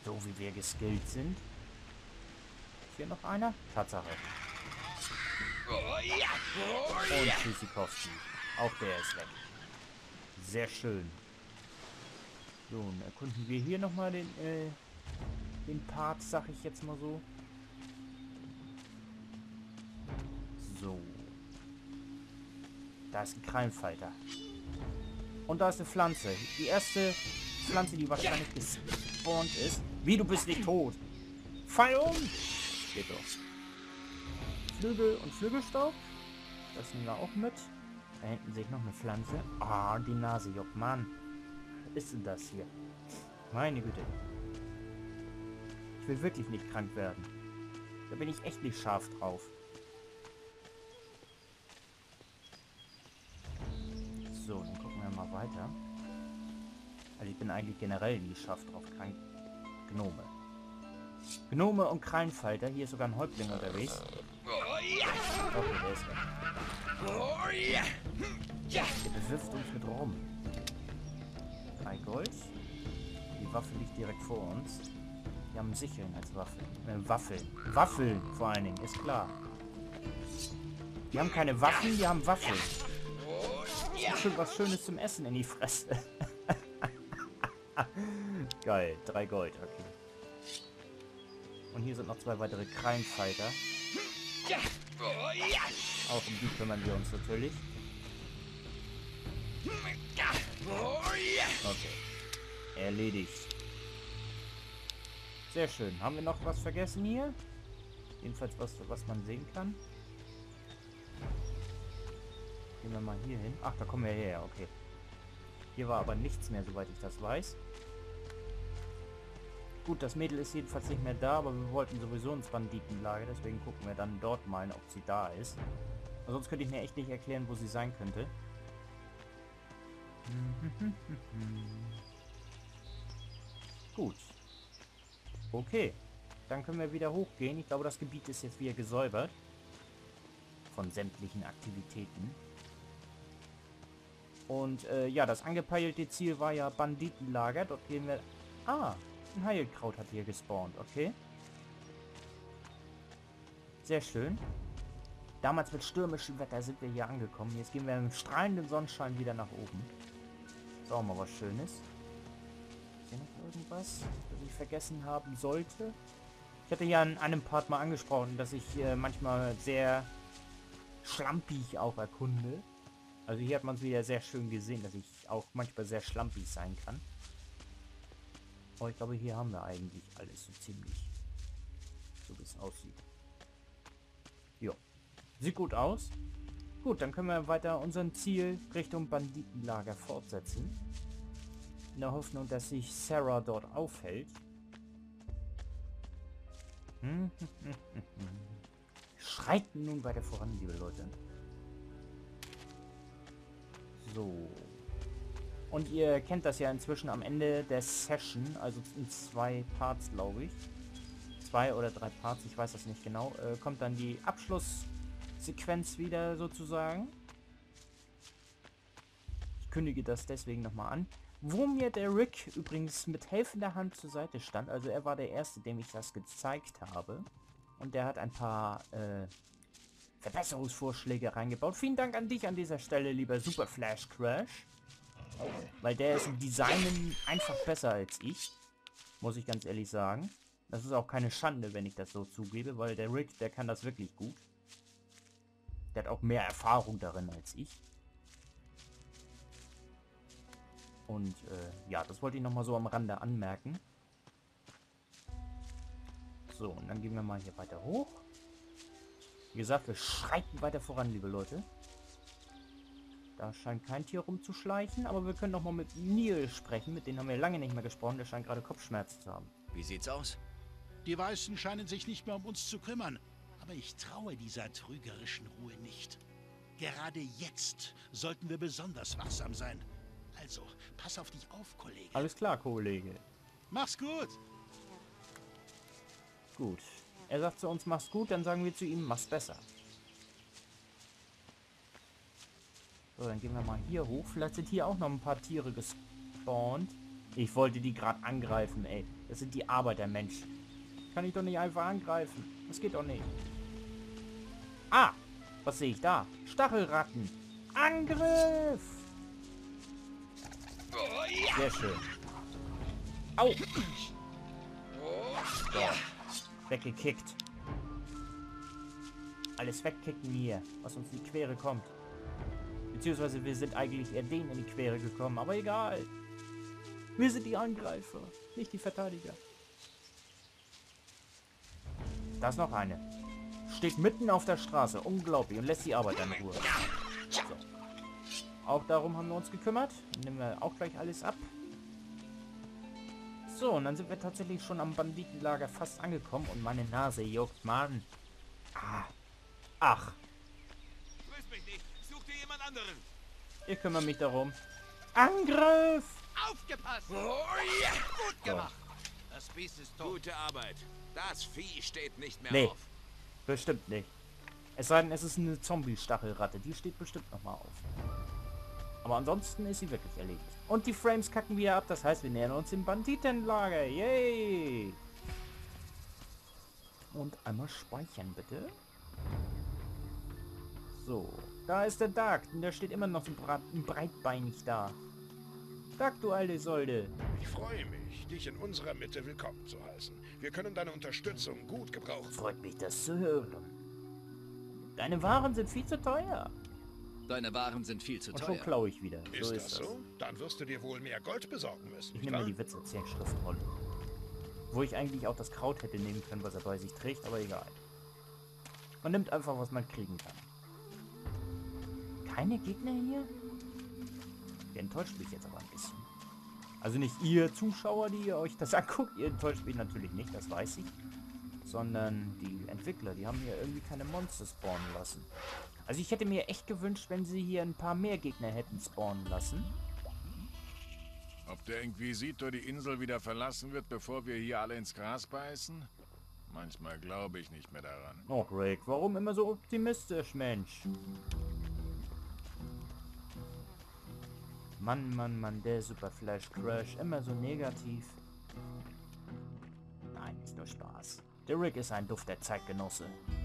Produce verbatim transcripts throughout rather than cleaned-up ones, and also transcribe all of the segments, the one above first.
So wie wir geskillt sind. Ist hier noch einer? Tatsache. Und Tschüssikowski. Auch der ist weg. Sehr schön. So, dann erkunden wir hier nochmal den, äh, den Part, sag ich jetzt mal so. So. Da ist ein Krallenfalter. Und da ist eine Pflanze. Die erste Pflanze, die wahrscheinlich gespawnt ist. Wie, du bist nicht tot? Fall um! Geht doch. Flügel und Flügelstaub. Das nehmen wir auch mit. Da hinten sehe ich noch eine Pflanze. Ah, die Nase juckt, Mann. Was ist denn das hier? Meine Güte. Ich will wirklich nicht krank werden. Da bin ich echt nicht scharf drauf. So, dann gucken wir mal weiter. Also ich bin eigentlich generell nie scharf drauf. Krank. Gnome. Gnome und Krallenfalter. Hier ist sogar ein Häuptling unterwegs. Okay, der ist weg. Der bewirft uns mit rum. Drei Gold. Die Waffe liegt direkt vor uns. Wir haben Sicheln als Waffe. Äh, Waffeln. Waffeln vor allen Dingen, ist klar. Die haben keine Waffen, die haben Waffeln. Schön was Schönes zum Essen in die Fresse. Geil, drei Gold, okay. Und hier sind noch zwei weitere Krallenfighter. Auch um die kümmern wir uns natürlich. Okay. Erledigt. Sehr schön. Haben wir noch was vergessen hier? Jedenfalls was, was man sehen kann. Gehen wir mal hier hin. Ach, da kommen wir her, okay. Hier war aber nichts mehr, soweit ich das weiß. Gut, das Mädel ist jedenfalls nicht mehr da, aber wir wollten sowieso ins Banditenlager, deswegen gucken wir dann dort mal, ob sie da ist. Aber sonst könnte ich mir echt nicht erklären, wo sie sein könnte. Gut. Okay. Dann können wir wieder hochgehen. Ich glaube, das Gebiet ist jetzt wieder gesäubert. Von sämtlichen Aktivitäten. Und äh, ja, das angepeilte Ziel war ja Banditenlager. Dort gehen wir... Ah, ein Heilkraut hat hier gespawnt. Okay. Sehr schön. Damals mit stürmischem Wetter sind wir hier angekommen. Jetzt gehen wir im strahlenden Sonnenschein wieder nach oben. Ist auch mal was Schönes. Ist hier noch irgendwas, das ich vergessen haben sollte? Ich hatte ja in einem Part mal angesprochen, dass ich äh, manchmal sehr schlampig auch erkunde. Also hier hat man es wieder sehr schön gesehen, dass ich auch manchmal sehr schlampig sein kann. Aber ich glaube, hier haben wir eigentlich alles so ziemlich. So wie es aussieht. Jo. Sieht gut aus. Gut, dann können wir weiter unseren Ziel Richtung Banditenlager fortsetzen. In der Hoffnung, dass sich Sarah dort aufhält. Hm, hm, hm, hm, hm. Schreiten nun weiter voran, liebe Leute. So. Und ihr kennt das ja inzwischen am Ende der Session, also in zwei Parts, glaube ich. Zwei oder drei Parts, ich weiß das nicht genau. Äh, kommt dann die Abschlusssequenz wieder sozusagen. Ich kündige das deswegen nochmal an. Wo mir der Rick übrigens mit helfender Hand zur Seite stand. Also er war der Erste, dem ich das gezeigt habe. Und der hat ein paar äh, Verbesserungsvorschläge reingebaut. Vielen Dank an dich an dieser Stelle, lieber Super Flash Crash. Weil der ist im Designen einfach besser als ich. Muss ich ganz ehrlich sagen. Das ist auch keine Schande, wenn ich das so zugebe, weil der Rick, der kann das wirklich gut. Der hat auch mehr Erfahrung darin als ich. Und äh, ja, das wollte ich nochmal so am Rande anmerken. So, und dann gehen wir mal hier weiter hoch. Wie gesagt, wir schreiten weiter voran, liebe Leute. Da scheint kein Tier rumzuschleichen, aber wir können noch mal mit Neil sprechen. Mit denen haben wir lange nicht mehr gesprochen. Der scheint gerade Kopfschmerzen zu haben. Wie sieht's aus? Die Weißen scheinen sich nicht mehr um uns zu kümmern. Aber ich traue dieser trügerischen Ruhe nicht. Gerade jetzt sollten wir besonders wachsam sein. Also, pass auf dich auf, Kollege. Alles klar, Kollege. Mach's gut. Gut. Er sagt zu uns, mach's gut, dann sagen wir zu ihm, mach's besser. So, dann gehen wir mal hier hoch. Vielleicht sind hier auch noch ein paar Tiere gespawnt. Ich wollte die gerade angreifen, ey. Das sind die Arbeitermenschen. Kann ich doch nicht einfach angreifen. Das geht doch nicht. Ah! Was sehe ich da? Stachelratten. Angriff! Sehr schön. Au! So. Weggekickt. Alles wegkicken hier, was uns in die Quere kommt. Beziehungsweise wir sind eigentlich eher denen in die Quere gekommen, aber egal. Wir sind die Angreifer, nicht die Verteidiger. Da ist noch eine. Steht mitten auf der Straße, unglaublich, und lässt die Arbeiter in Ruhe. So. Auch darum haben wir uns gekümmert. Dann nehmen wir auch gleich alles ab. So, und dann sind wir tatsächlich schon am Banditenlager fast angekommen und meine Nase juckt, Mann. Ah. Ach. Grüß mich nicht. Such dir jemand anderen. Ich kümmere mich darum. Angriff! Aufgepasst! Oh, ja. Gut gemacht. Das Biest ist tot. Gute Arbeit. Das Vieh steht nicht mehr Nee, auf. bestimmt nicht. Es sei denn, es ist eine Zombie-Stachelratte. Die steht bestimmt nochmal auf. Aber ansonsten ist sie wirklich erledigt. Und die Frames kacken wieder ab. Das heißt, wir nähern uns dem Banditenlager. Yay! Und einmal speichern, bitte. So, da ist der Dark. Und der steht immer noch so brat breitbeinig da. Dark, du alte Säule. Ich freue mich, dich in unserer Mitte willkommen zu heißen. Wir können deine Unterstützung gut gebrauchen. Freut mich, das zu hören. Deine Waren sind viel zu teuer. Deine Waren sind viel zu Und teuer. schon klaue ich wieder. Ist So das ist das. so? Dann wirst du dir wohl mehr Gold besorgen müssen. Ich nicht nehme mir wahr? die Witzerzählen-Schriftrolle. Wo ich eigentlich auch das Kraut hätte nehmen können, was er bei sich trägt, aber egal. Man nimmt einfach, was man kriegen kann. Keine Gegner hier? Ihr enttäuscht mich jetzt aber ein bisschen. Also nicht ihr Zuschauer, die ihr euch das anguckt. Ihr enttäuscht mich natürlich nicht, das weiß ich. Sondern die Entwickler, die haben hier irgendwie keine Monster spawnen lassen. Also ich hätte mir echt gewünscht, wenn sie hier ein paar mehr Gegner hätten spawnen lassen. Ob der Inquisitor die Insel wieder verlassen wird, bevor wir hier alle ins Gras beißen? Manchmal glaube ich nicht mehr daran. Oh, Rick, warum immer so optimistisch, Mensch? Mann, Mann, Mann, der Super Flash Crash, immer so negativ. Nein, ist nur Spaß. Der Rick ist ein dufter Zeitgenosse.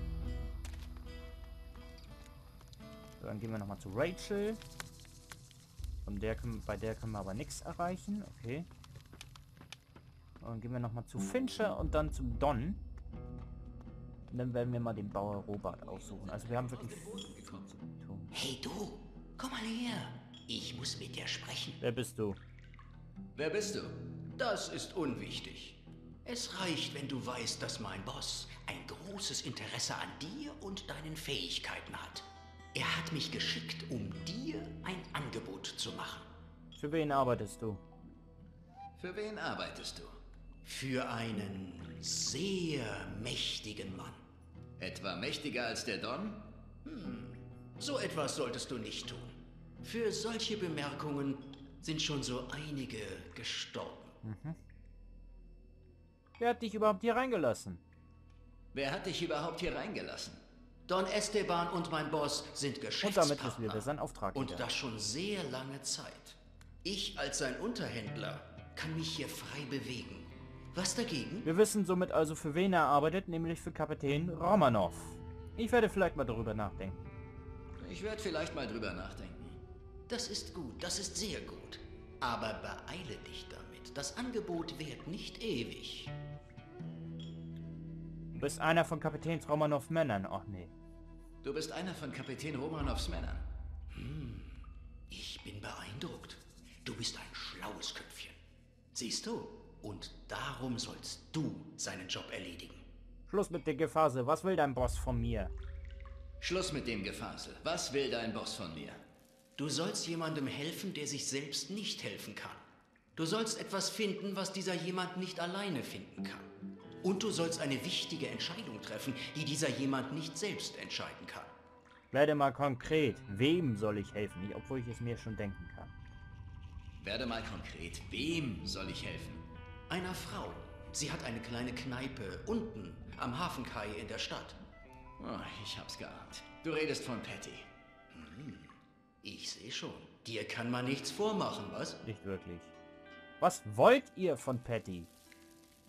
So, dann gehen wir nochmal zu Rachel. Von der können, bei der können wir aber nichts erreichen. Okay. Und dann gehen wir nochmal zu Fincher und dann zum Don. Und dann werden wir mal den Bauer Robert aussuchen. Also wir haben wirklich viel zu tun. Hey du, komm mal her. Ich muss mit dir sprechen. Wer bist du? Wer bist du? Das ist unwichtig. Es reicht, wenn du weißt, dass mein Boss ein großes Interesse an dir und deinen Fähigkeiten hat. Er hat mich geschickt, um dir ein Angebot zu machen. Für wen arbeitest du? Für wen arbeitest du? Für einen sehr mächtigen Mann. Etwa mächtiger als der Don? So etwas solltest du nicht tun. Für solche Bemerkungen sind schon so einige gestorben. Wer hat dich überhaupt hier reingelassen? Wer hat dich überhaupt hier reingelassen? Don Esteban und mein Boss sind Und Geschäftspartner. damit wissen wir, wer sein Auftrag Und ist. das schon sehr lange Zeit. Ich als sein Unterhändler kann mich hier frei bewegen. Was dagegen? Wir wissen somit also, für wen er arbeitet, nämlich für Kapitän Romanov. Ich werde vielleicht mal darüber nachdenken. Ich werde vielleicht mal drüber nachdenken. Das ist gut, das ist sehr gut. Aber beeile dich damit. Das Angebot währt nicht ewig. Du bist einer von Kapitän Romanovs Männern. Ach nee. Du bist einer von Kapitän Romanovs Männern. Ich bin beeindruckt. Du bist ein schlaues Köpfchen. Siehst du? Und darum sollst du seinen Job erledigen. Schluss mit der Gefase. Was will dein Boss von mir? Schluss mit dem Gefasel. Was will dein Boss von mir? Du sollst jemandem helfen, der sich selbst nicht helfen kann. Du sollst etwas finden, was dieser jemand nicht alleine finden kann. Und du sollst eine wichtige Entscheidung treffen, die dieser jemand nicht selbst entscheiden kann. Werde mal konkret. Wem soll ich helfen? Nicht, obwohl ich es mir schon denken kann. Werde mal konkret. Wem soll ich helfen? Einer Frau. Sie hat eine kleine Kneipe unten am Hafenkai in der Stadt. Oh, ich hab's geahnt. Du redest von Patty. Ich sehe schon. Dir kann man nichts vormachen, was? Nicht wirklich. Was wollt ihr von Patty?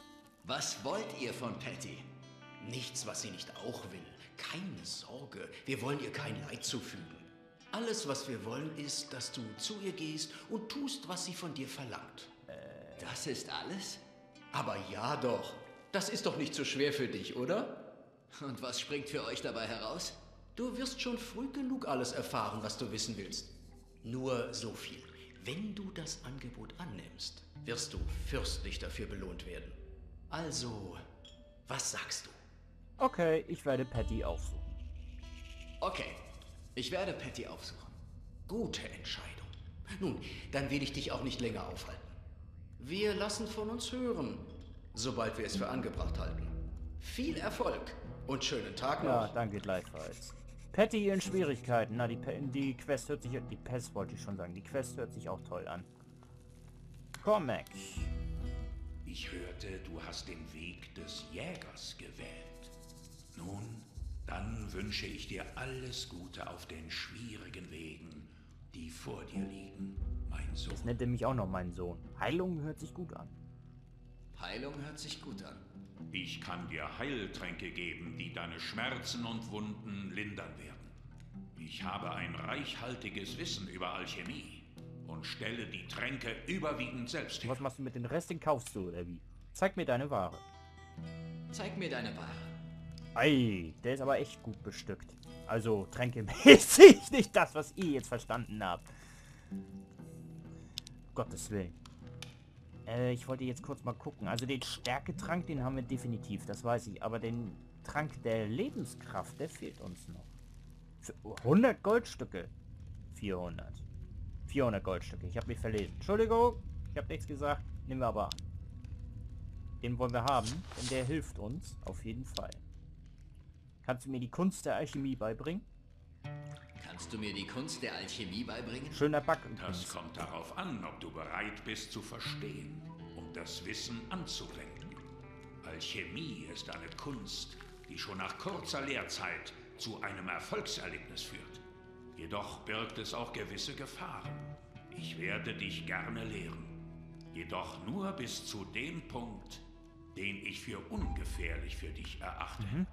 Was wollt ihr von Patty? Nichts, was sie nicht auch will. Keine Sorge, wir wollen ihr kein Leid zufügen. Alles, was wir wollen, ist, dass du zu ihr gehst und tust, was sie von dir verlangt. Das ist alles? Aber ja doch. Das ist doch nicht so schwer für dich, oder? Und was springt für euch dabei heraus? Du wirst schon früh genug alles erfahren, was du wissen willst. Nur so viel. Wenn du das Angebot annimmst, wirst du fürstlich dafür belohnt werden. Also, was sagst du? Okay, ich werde Patty aufsuchen. Okay, ich werde Patty aufsuchen. Gute Entscheidung. Nun, dann will ich dich auch nicht länger aufhalten. Wir lassen von uns hören, sobald wir es für angebracht halten. Viel Erfolg und schönen Tag noch. Ja, danke gleichfalls. Patty in Schwierigkeiten. Na, die, die Quest hört sich... Die Pest wollte ich schon sagen. Die Quest hört sich auch toll an. Cormac. Ich hörte, du hast den Weg des Jägers gewählt. Nun, dann wünsche ich dir alles Gute auf den schwierigen Wegen, die vor dir liegen, mein Sohn. Das nennt er mich auch noch meinen Sohn. Heilung hört sich gut an. Heilung hört sich gut an. Ich kann dir Heiltränke geben, die deine Schmerzen und Wunden lindern werden. Ich habe ein reichhaltiges Wissen über Alchemie und stelle die Tränke überwiegend selbst her. Was machst du mit dem Rest? Den kaufst du, oder wie? Zeig mir deine Ware. Zeig mir deine Ware. Ei, der ist aber echt gut bestückt. Also, tränkemäßig, nicht das, was ihr jetzt verstanden habt. Gottes Willen. Äh, ich wollte jetzt kurz mal gucken. Also den Stärketrank, den haben wir definitiv, das weiß ich. Aber den Trank der Lebenskraft, der fehlt uns noch. Für hundert Goldstücke. vierhundert. vierhundert Goldstücke. Ich habe mich verlesen. Entschuldigung, ich habe nichts gesagt. Nehmen wir aber an. Den wollen wir haben, denn der hilft uns auf jeden Fall. Kannst du mir die Kunst der Alchemie beibringen? Kannst du mir die Kunst der Alchemie beibringen? Schöner Back. Das kommt darauf an, ob du bereit bist zu verstehen und das Wissen anzuwenden. Alchemie ist eine Kunst, die schon nach kurzer Lehrzeit zu einem Erfolgserlebnis führt. Jedoch birgt es auch gewisse Gefahren. Ich werde dich gerne lehren. Jedoch nur bis zu dem Punkt, den ich für ungefährlich für dich erachte. Mhm.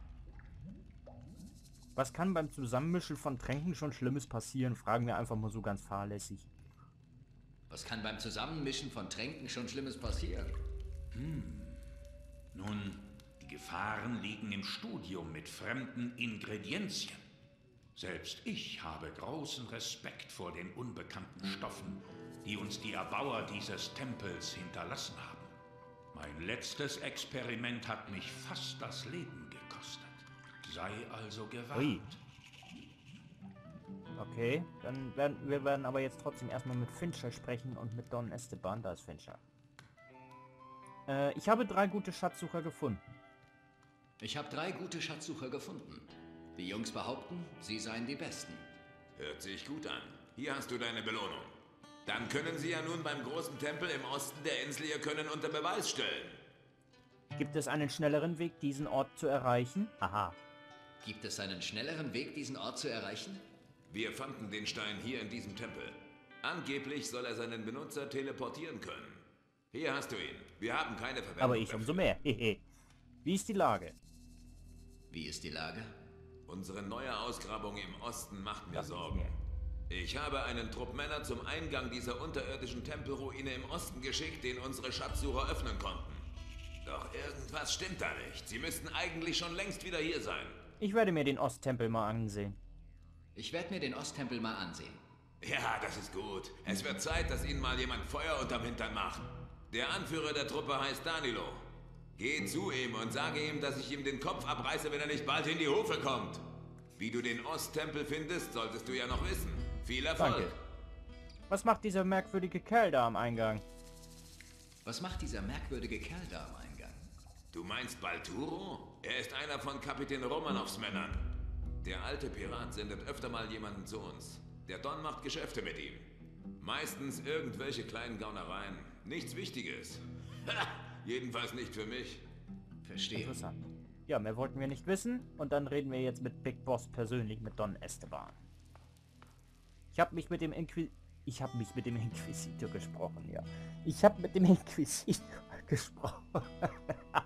Was kann beim Zusammenmischen von Tränken schon Schlimmes passieren? Fragen wir einfach mal so ganz fahrlässig. Was kann beim Zusammenmischen von Tränken schon Schlimmes passieren? Hm. Nun, die Gefahren liegen im Studium mit fremden Ingredienzien. Selbst ich habe großen Respekt vor den unbekannten Stoffen, die uns die Erbauer dieses Tempels hinterlassen haben. Mein letztes Experiment hat mich fast das Leben gekostet. Sei also gewarnt. Ui. Okay, dann werden wir werden aber jetzt trotzdem erstmal mit Fincher sprechen und mit Don Esteban. Da ist Fincher. Äh, ich habe drei gute Schatzsucher gefunden. Ich habe drei gute Schatzsucher gefunden. Die Jungs behaupten, sie seien die Besten. Hört sich gut an. Hier hast du deine Belohnung. Dann können sie ja nun beim großen Tempel im Osten der Insel ihr Können unter Beweis stellen. Gibt es einen schnelleren Weg, diesen Ort zu erreichen? Aha. Gibt es einen schnelleren Weg, diesen Ort zu erreichen? Wir fanden den Stein hier in diesem Tempel. Angeblich soll er seinen Benutzer teleportieren können. Hier hast du ihn. Wir haben keine Verwendung Aber ich dafür. umso mehr. Hehe. Wie ist die Lage? Wie ist die Lage? Unsere neue Ausgrabung im Osten macht mir Das Sorgen. ist Ich habe einen Trupp Männer zum Eingang dieser unterirdischen Tempelruine im Osten geschickt, den unsere Schatzsucher öffnen konnten. Doch irgendwas stimmt da nicht. Sie müssten eigentlich schon längst wieder hier sein. Ich werde mir den Osttempel mal ansehen. Ich werde mir den Osttempel mal ansehen. Ja, das ist gut. Es wird Zeit, dass Ihnen mal jemand Feuer unterm Hintern macht. Der Anführer der Truppe heißt Danilo. Geh zu ihm und sage ihm, dass ich ihm den Kopf abreiße, wenn er nicht bald in die Hufe kommt. Wie du den Osttempel findest, solltest du ja noch wissen. Viel Erfolg. Danke. Was macht dieser merkwürdige Kerl da am Eingang? Was macht dieser merkwürdige Kerl da am Eingang? Du meinst Balturo? Er ist einer von Kapitän Romanows Männern. Der alte Pirat sendet öfter mal jemanden zu uns. Der Don macht Geschäfte mit ihm. Meistens irgendwelche kleinen Gaunereien. Nichts Wichtiges. Ha, jedenfalls nicht für mich. Verstehe. Interessant. Ja, mehr wollten wir nicht wissen. Und dann reden wir jetzt mit Big Boss persönlich, mit Don Esteban. Ich habe mich mit dem Inquis... Ich habe mich mit dem Inquisitor gesprochen, ja. Ich habe mit dem Inquisitor gesprochen.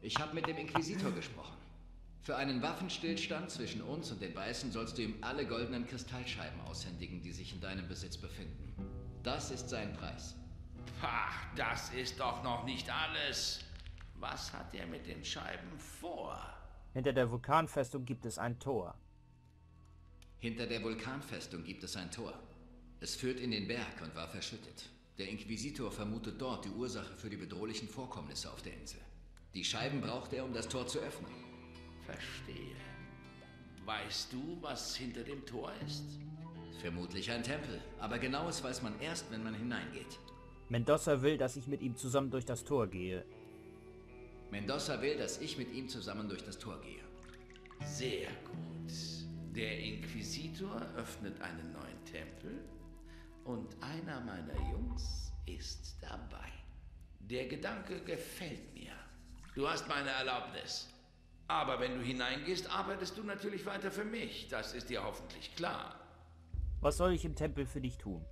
Ich habe mit dem Inquisitor gesprochen. Für einen Waffenstillstand zwischen uns und den Weißen sollst du ihm alle goldenen Kristallscheiben aushändigen, die sich in deinem Besitz befinden. Das ist sein Preis. Pah, das ist doch noch nicht alles. Was hat er mit den Scheiben vor? Hinter der Vulkanfestung gibt es ein Tor. Hinter der Vulkanfestung gibt es ein Tor. Es führt in den Berg und war verschüttet. Der Inquisitor vermutet dort die Ursache für die bedrohlichen Vorkommnisse auf der Insel. Die Scheiben braucht er, um das Tor zu öffnen. Verstehe. Weißt du, was hinter dem Tor ist? Vermutlich ein Tempel, aber genaues weiß man erst, wenn man hineingeht. Mendoza will, dass ich mit ihm zusammen durch das Tor gehe. Mendoza will, dass ich mit ihm zusammen durch das Tor gehe. Sehr gut. Der Inquisitor öffnet einen neuen Tempel und einer meiner Jungs ist dabei. Der Gedanke gefällt mir. Du hast meine Erlaubnis. Aber wenn du hineingehst, arbeitest du natürlich weiter für mich. Das ist dir hoffentlich klar. Was soll ich im Tempel für dich tun?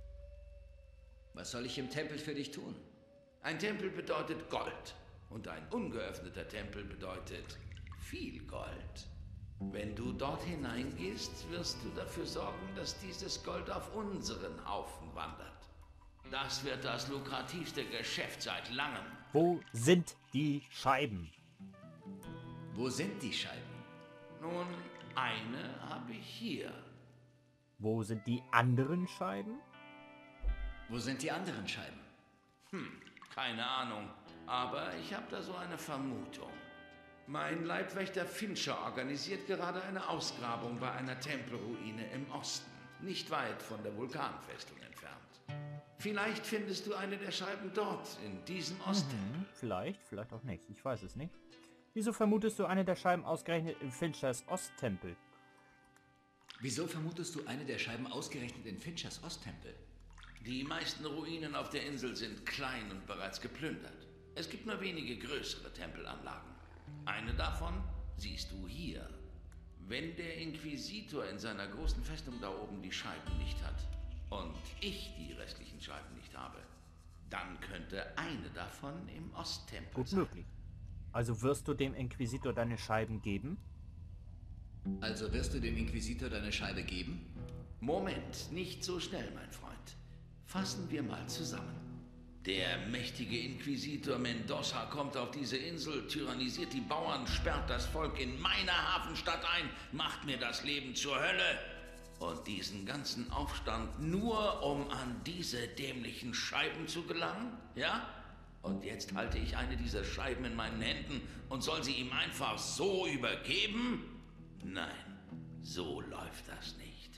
Was soll ich im Tempel für dich tun? Ein Tempel bedeutet Gold. Und ein ungeöffneter Tempel bedeutet viel Gold. Wenn du dort hineingehst, wirst du dafür sorgen, dass dieses Gold auf unseren Haufen wandert. Das wird das lukrativste Geschäft seit langem. Wo sind die Scheiben? Wo sind die Scheiben? Nun, eine habe ich hier. Wo sind die anderen Scheiben? Wo sind die anderen Scheiben? Hm, keine Ahnung. Aber ich habe da so eine Vermutung. Mein Leibwächter Fincher organisiert gerade eine Ausgrabung bei einer Tempelruine im Osten, nicht weit von der Vulkanfestung entfernt. Vielleicht findest du eine der Scheiben dort, in diesem Osttempel. Mhm, vielleicht, vielleicht auch nicht. Ich weiß es nicht. Wieso vermutest du eine der Scheiben ausgerechnet in Finchers Osttempel? Wieso vermutest du eine der Scheiben ausgerechnet in Finchers Osttempel? Die meisten Ruinen auf der Insel sind klein und bereits geplündert. Es gibt nur wenige größere Tempelanlagen. Eine davon siehst du hier. Wenn der Inquisitor in seiner großen Festung da oben die Scheiben nicht hat und ich die restlichen Scheiben nicht habe, dann könnte eine davon im Osttempel Gut sein. möglich. Also wirst du dem Inquisitor deine Scheiben geben? Also wirst du dem Inquisitor deine Scheibe geben? Moment, nicht so schnell, mein Freund. Fassen wir mal zusammen. Der mächtige Inquisitor Mendoza kommt auf diese Insel, tyrannisiert die Bauern, sperrt das Volk in meine Hafenstadt ein, macht mir das Leben zur Hölle. Und diesen ganzen Aufstand nur, um an diese dämlichen Scheiben zu gelangen? Ja? Und jetzt halte ich eine dieser Scheiben in meinen Händen und soll sie ihm einfach so übergeben? Nein, so läuft das nicht.